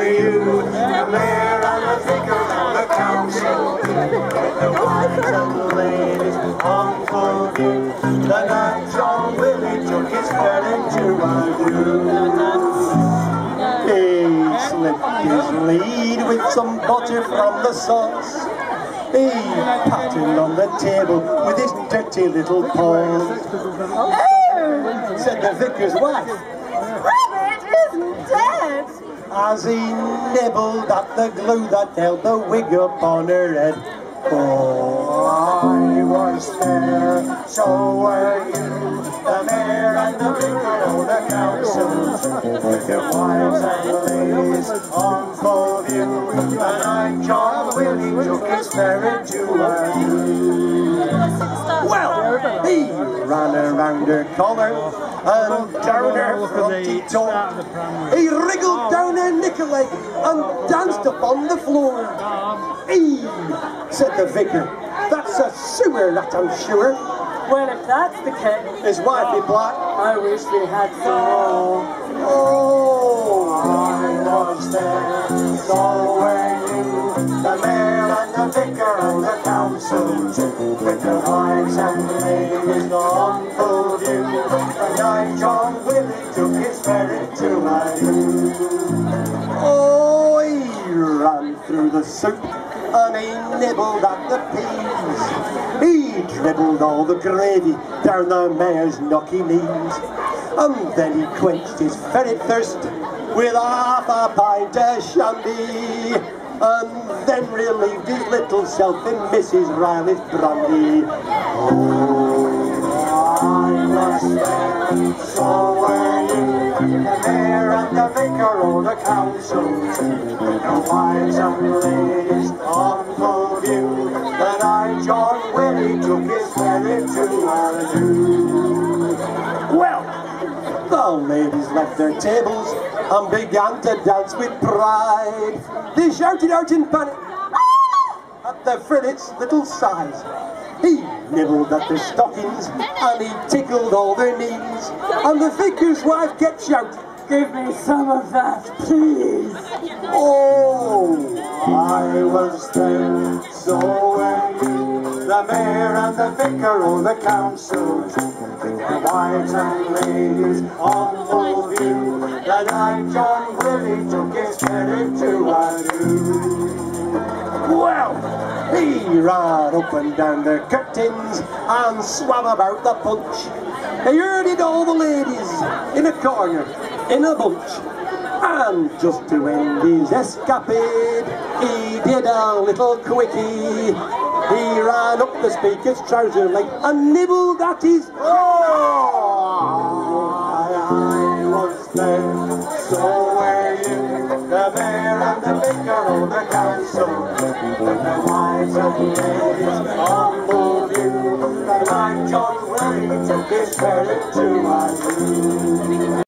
you, the mayor and the vicar and the council, the wives and the ladies on full view. The night John Willie took his ferry to Wagyu. He slipped his lead with some butter from the sauce. He patted on the table with his dirty little paws. Oh! Said the vicar's wife. Rabbit isn't dead! As he nibbled at the glue that held the wig upon her head. Oh, I was there, so were you, the mayor and the vicar of the council, with your wives and ladies on full view. The night John Willie took his ferry to Wagyu. Well, he ran around her collar and down her fronty toe. He wriggled down her knicker leg and danced upon the floor. He, said the vicar, that's a sewer, that I'm sure. Well, if that's the case, His wife replied, I wish we had some more. oh, I was there, so were you, the mayor and the vicar of the council, with their wives and ladies on full view. The night John Willie took his ferry to Wagyu. Oh, he ran through the soup and he nibbled at the peas. He dribbled all the gravy down the mayor's knocky knees. And then he quenched his ferret thirst with half a pint of shandy, and then relieved his little self in Mrs. Riley's brandy. Oh, I was there, so were you, the mayor and the vicar of the council, with their wives and ladies on full view. The night John Willie took his ferry to Wagyu. Well, the ladies left their tables and began to dance with pride. They shouted out in panic at the ferret's little size. He nibbled at their stockings and he tickled all their knees. And the vicar's wife kept shouting, Give me some of that, please. oh, I was there, so were you, the mayor and the vicar of the council, with their wives and ladies on full view. The night John Willie took his ferry to Wagyu. Well, he ran up and down the curtains and swam about the punch. He herded all the ladies in a corner, in a bunch. And just to end his escapade, he did a little quickie. He ran up the speaker's trouser leg and nibbled at his... Oh, I was there, so were you, the mayor and the vicar of the council, with their wives and ladies on full view. The night John Willie took his ferry to Wagyu.